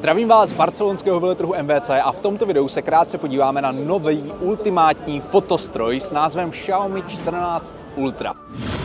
Zdravím vás z barcelonského veletrhu MWC a v tomto videu se krátce podíváme na nový ultimátní fotostroj s názvem Xiaomi 14 Ultra.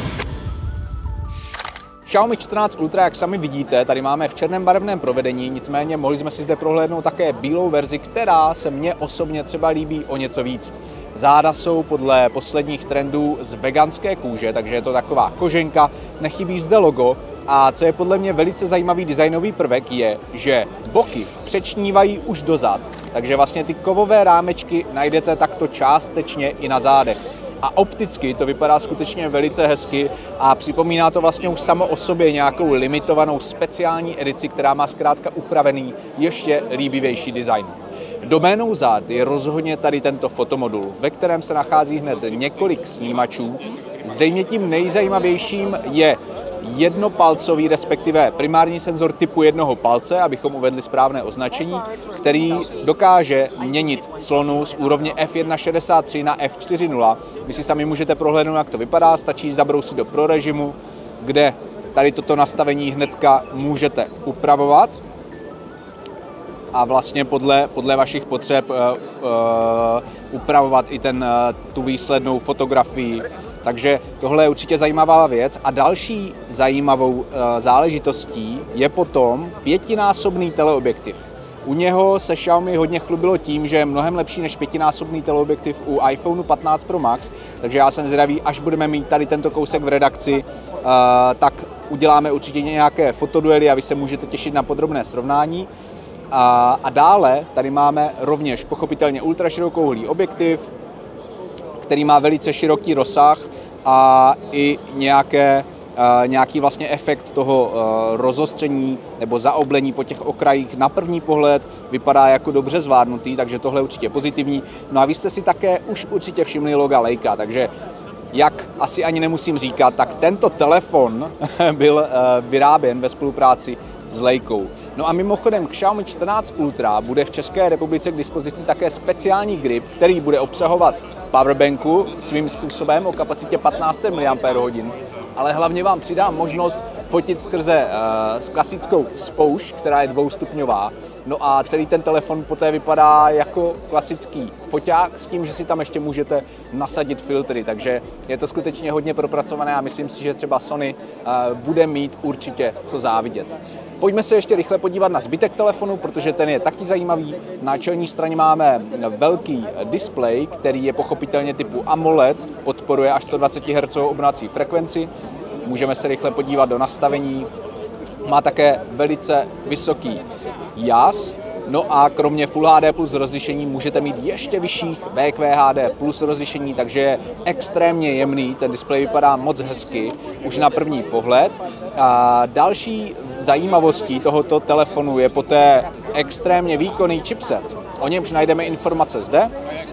Xiaomi 14 Ultra, jak sami vidíte, tady máme v černém barevném provedení, nicméně mohli jsme si zde prohlédnout také bílou verzi, která se mně osobně třeba líbí o něco víc. Záda jsou podle posledních trendů z veganské kůže, takže je to taková koženka, nechybí zde logo a co je podle mě velice zajímavý designový prvek je, že boky přečnívají už dozad, takže vlastně ty kovové rámečky najdete takto částečně i na zádech. A opticky to vypadá skutečně velice hezky a připomíná to vlastně už samo o sobě nějakou limitovanou speciální edici, která má zkrátka upravený ještě líbivější design. Doménou zád je rozhodně tady tento fotomodul, ve kterém se nachází hned několik snímačů. Zřejmě tím nejzajímavějším je jednopalcový, respektive primární senzor typu jednoho palce, abychom uvedli správné označení, který dokáže měnit clonu z úrovně f1.63 na f4.0. Vy si sami můžete prohlédnout, jak to vypadá, stačí zabrousit do Pro režimu, kde tady toto nastavení hnedka můžete upravovat a vlastně podle vašich potřeb upravovat i tu výslednou fotografii. Takže tohle je určitě zajímavá věc. A další zajímavou záležitostí je potom 5násobný teleobjektiv. U něho se Xiaomi hodně chlubilo tím, že je mnohem lepší než 5násobný teleobjektiv u iPhone 15 Pro Max, takže já jsem zvědavý, až budeme mít tady tento kousek v redakci, tak uděláme určitě nějaké fotoduely a vy se můžete těšit na podrobné srovnání. A dále tady máme rovněž pochopitelně ultraširokouhlý objektiv, který má velice široký rozsah a i nějaký vlastně efekt toho rozostření nebo zaoblení po těch okrajích na první pohled vypadá jako dobře zvládnutý, takže tohle je určitě pozitivní. No a vy jste si také už určitě všimli loga Leica, takže jak asi ani nemusím říkat, tak tento telefon byl vyráběn ve spolupráci s Leicou. No a mimochodem k Xiaomi 14 Ultra bude v České republice k dispozici také speciální grip, který bude obsahovat powerbanku svým způsobem o kapacitě 1500 mAh, ale hlavně vám přidá možnost fotit skrze klasickou spoušť, která je dvoustupňová. No a celý ten telefon poté vypadá jako klasický foťák s tím, že si tam ještě můžete nasadit filtry, takže je to skutečně hodně propracované a myslím si, že třeba Sony bude mít určitě co závidět. Pojďme se ještě rychle podívat na zbytek telefonu, protože ten je taky zajímavý. Na čelní straně máme velký displej, který je pochopitelně typu AMOLED, podporuje až 120 Hz obnovací frekvenci. Můžeme se rychle podívat do nastavení. Má také velice vysoký jas. No a kromě Full HD plus rozlišení můžete mít ještě vyšších VQHD plus rozlišení, takže je extrémně jemný, ten displej vypadá moc hezky, už na první pohled. A další zajímavostí tohoto telefonu je poté extrémně výkonný chipset. O němž najdeme informace zde.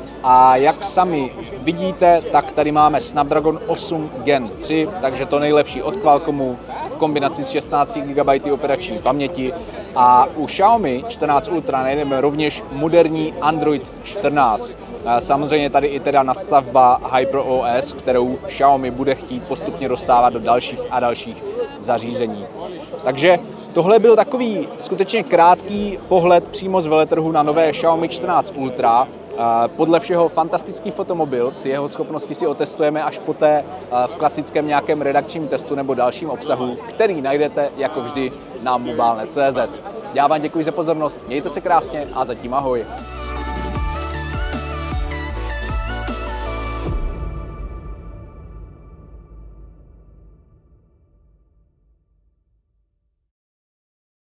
A jak sami vidíte, tak tady máme Snapdragon 8 Gen 3, takže to nejlepší od Qualcommu v kombinaci s 16 GB operační paměti. A u Xiaomi 14 Ultra najdeme rovněž moderní Android 14. Samozřejmě tady i teda nadstavba HyperOS, kterou Xiaomi bude chtít postupně dostávat do dalších a dalších zařízení. Takže tohle byl takový skutečně krátký pohled přímo z veletrhu na nové Xiaomi 14 Ultra. Podle všeho fantastický fotomobil, ty jeho schopnosti si otestujeme až poté v klasickém nějakém redakčním testu nebo dalším obsahu, který najdete jako vždy na mobilnet.cz. Já vám děkuji za pozornost, mějte se krásně a zatím ahoj.